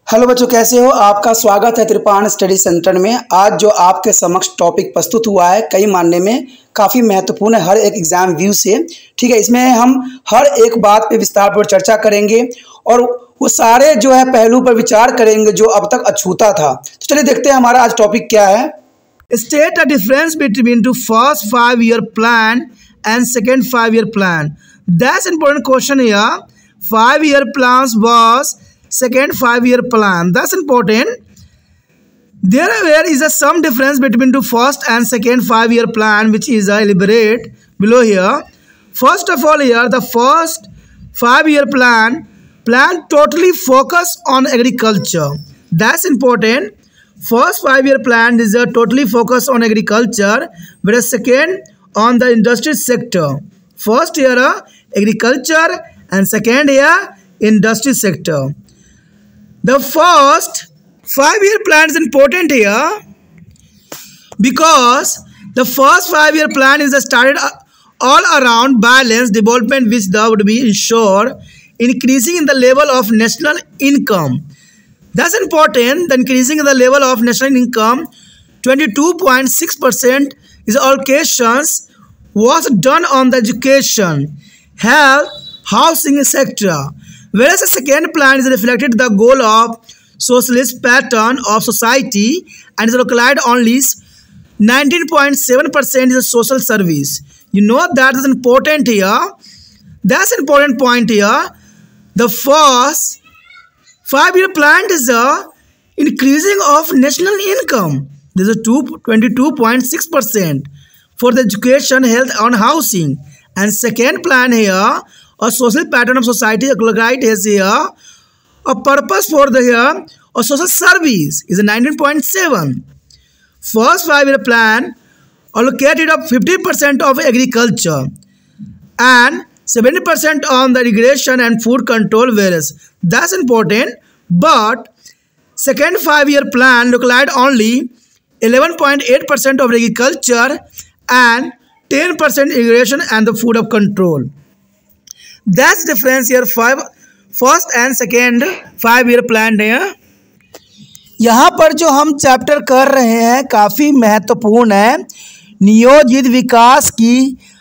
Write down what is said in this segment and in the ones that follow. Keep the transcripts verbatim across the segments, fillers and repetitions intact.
Hello बच्चों, कैसे हो? आपका स्वागत है कृपाण स्टडी सेंटर में। आज जो आपके समक्ष टॉपिक प्रस्तुत हुआ है कई मानने में काफ़ी महत्वपूर्ण है हर एक एग्जाम व्यू से। ठीक है, इसमें हम हर एक बात पे विस्तार पर चर्चा करेंगे और वो सारे जो है पहलू पर विचार करेंगे जो अब तक अछूता था। तो चलिए देखते हैं हमारा आज टॉपिक क्या है। State a difference between the first five-year plan and second five-year plan. That's important question here. Five-year plans was second five-year plan. That's important. There is a some difference between the first and second five-year plan, which is uh, elaborate below here. First of all, here the first five-year plan plan totally focus on agriculture. That's important. First five-year plan is a totally focus on agriculture, whereas second on the industry sector. First year uh, agriculture and second year industry sector. The first five-year plan is important here because the first five-year plan is started all around balanced development, which would be ensure increasing in the level of national income. That's important. The increasing the level of national income, twenty-two point six percent is allocations was done on the education, health, housing sector. Whereas the second plan is reflected the goal of socialist pattern of society and is localized only nineteen point seven percent is social service. You know that is important here. That's an important point here. The first five-year plan is a increasing of national income. This is twenty-two point six percent for the education, health, and housing. And second plan here, a social pattern of society, right, is here. A purpose for the here, a social service is a nineteen point seven. First five-year plan allocated up fifty percent of agriculture and seventy percent on the irrigation and food control, whereas that's important. But second five-year plan localized only eleven point eight percent of agriculture and ten percent irrigation and the food of control. That's difference here. Five first and second five-year plan है। यहाँ पर जो हम chapter कर रहे हैं काफ़ी महत्वपूर्ण है। नियोजित विकास की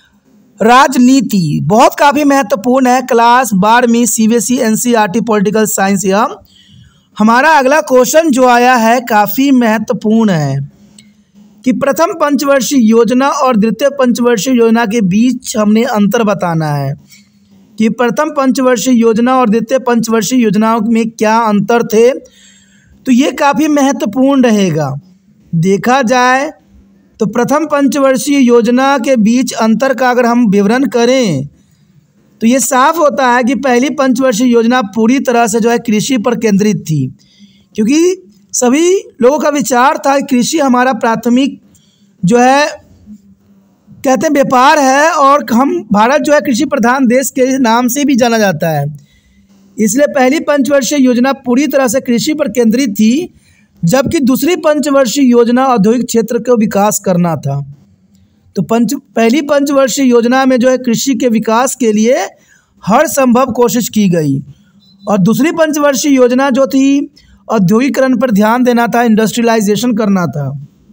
राजनीति बहुत काफ़ी महत्वपूर्ण है। क्लास बारहवीं सीबीएसई एनसीईआरटी पॉलिटिकल साइंस। यह हमारा अगला क्वेश्चन जो आया है काफ़ी महत्वपूर्ण है कि प्रथम पंचवर्षीय योजना और द्वितीय पंचवर्षीय योजना के बीच हमने अंतर बताना है कि प्रथम पंचवर्षीय योजना और द्वितीय पंचवर्षीय योजनाओं में क्या अंतर थे। तो ये काफ़ी महत्वपूर्ण रहेगा। देखा जाए तो प्रथम पंचवर्षीय योजना के बीच अंतर का अगर हम विवरण करें तो ये साफ होता है कि पहली पंचवर्षीय योजना पूरी तरह से जो है कृषि पर केंद्रित थी, क्योंकि सभी लोगों का विचार था कि कृषि हमारा प्राथमिक जो है कहते हैं व्यापार है और हम भारत जो है कृषि प्रधान देश के नाम से भी जाना जाता है। इसलिए पहली पंचवर्षीय योजना पूरी तरह से कृषि पर केंद्रित थी, जबकि दूसरी पंचवर्षीय योजना औद्योगिक क्षेत्र को विकास करना था। तो पंच पहली पंचवर्षीय योजना में जो है कृषि के विकास के लिए हर संभव कोशिश की गई और दूसरी पंचवर्षीय योजना जो थी औद्योगिकरण पर ध्यान देना था, इंडस्ट्रियलाइजेशन करना था।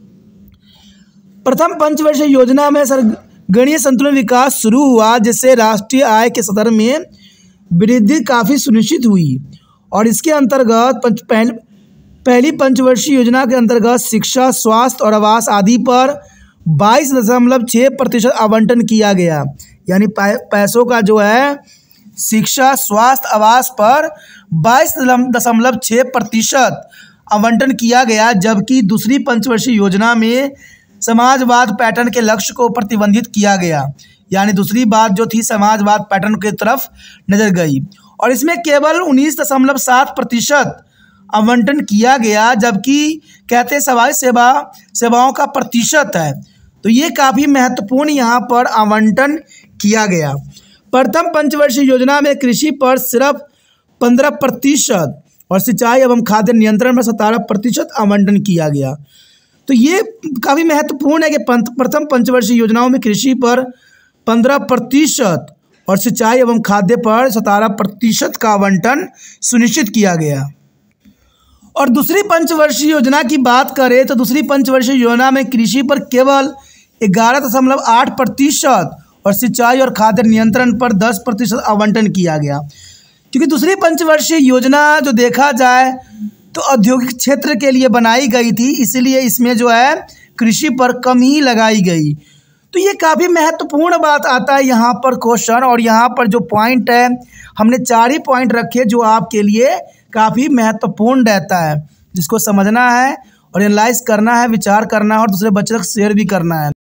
प्रथम पंचवर्षीय योजना में सर गणीय संतुलन विकास शुरू हुआ, जिससे राष्ट्रीय आय के स्तर में वृद्धि काफ़ी सुनिश्चित हुई और इसके अंतर्गत पंच पहल, पहली पंचवर्षीय योजना के अंतर्गत शिक्षा, स्वास्थ्य और आवास आदि पर बाईस दशमलव छः प्रतिशत आवंटन किया गया। यानी पैसों का जो है शिक्षा, स्वास्थ्य, आवास पर बाईस दशमलव छः प्रतिशत आवंटन किया गया, जबकि दूसरी पंचवर्षीय योजना में समाजवाद पैटर्न के लक्ष्य को प्रतिबंधित किया गया। यानी दूसरी बात जो थी समाजवाद पैटर्न की तरफ नजर गई और इसमें केवल उन्नीस दशमलव सात प्रतिशत आवंटन किया गया, जबकि कहते समाज सेवा सेवाओं का प्रतिशत है। तो ये काफ़ी महत्वपूर्ण यहाँ पर आवंटन किया गया। प्रथम पंचवर्षीय योजना में कृषि पर सिर्फ पंद्रह प्रतिशत और सिंचाई एवं खाद्य नियंत्रण में सतारह प्रतिशत आवंटन किया गया। तो ये काफ़ी महत्वपूर्ण है कि प्रथम पंचवर्षीय योजनाओं में कृषि पर पंद्रह प्रतिशत और सिंचाई एवं खाद्य पर सतारह प्रतिशत का आवंटन सुनिश्चित किया गया। और दूसरी पंचवर्षीय योजना की बात करें तो दूसरी पंचवर्षीय योजना में कृषि पर केवल ग्यारह दशमलव आठ प्रतिशत और सिंचाई और खाद्य नियंत्रण पर दस प्रतिशत आवंटन किया गया। क्योंकि दूसरी पंचवर्षीय योजना जो देखा जाए तो औद्योगिक क्षेत्र के लिए बनाई गई थी, इसलिए इसमें जो है कृषि पर कम ही लगाई गई। तो ये काफ़ी महत्वपूर्ण बात आता है यहाँ पर क्वेश्चन। और यहाँ पर जो पॉइंट है हमने चार ही पॉइंट रखे जो आपके लिए काफ़ी महत्वपूर्ण रहता है, जिसको समझना है और एनालाइज करना है, विचार करना है और दूसरे बच्चों तक शेयर भी करना है।